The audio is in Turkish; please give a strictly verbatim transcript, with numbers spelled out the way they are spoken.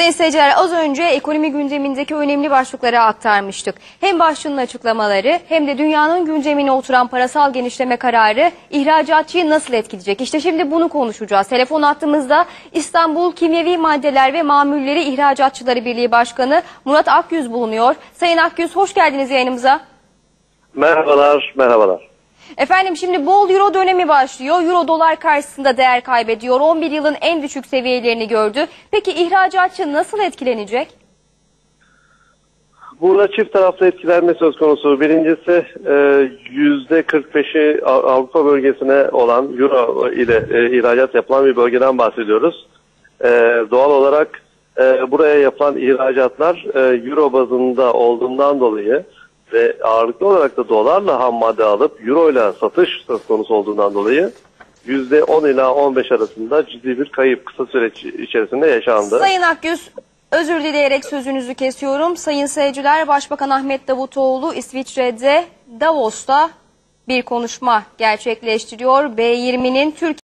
Sayın seyirciler, az önce ekonomi gündemindeki önemli başlıkları aktarmıştık. Hem başlığının açıklamaları hem de dünyanın gündemine oturan parasal genişleme kararı ihracatçıyı nasıl etkileyecek? İşte şimdi bunu konuşacağız. Telefon hattımızda İstanbul Kimyevi Maddeler ve Mamulleri İhracatçıları Birliği Başkanı Murat Akyüz bulunuyor. Sayın Akyüz, hoş geldiniz yayınımıza. Merhabalar, merhabalar. Efendim, şimdi bol euro dönemi başlıyor. Euro dolar karşısında değer kaybediyor. on bir yılın en düşük seviyelerini gördü. Peki ihracatçı nasıl etkilenecek? Burada çift taraflı etkilenme söz konusu. Birincisi yüzde kırk beşi Avrupa bölgesine olan euro ile e, ihracat yapılan bir bölgeden bahsediyoruz. E, doğal olarak e, buraya yapılan ihracatlar e, euro bazında olduğundan dolayı ve ağırlıklı olarak da dolarla ham madde alıp euro ile satış söz konusu olduğundan dolayı yüzde on ila on beş arasında ciddi bir kayıp kısa süreç içerisinde yaşandı. Sayın Akyüz, özür dileyerek sözünüzü kesiyorum. Sayın seyirciler, Başbakan Ahmet Davutoğlu İsviçre'de Davos'ta bir konuşma gerçekleştiriyor. B yirminin Türkiye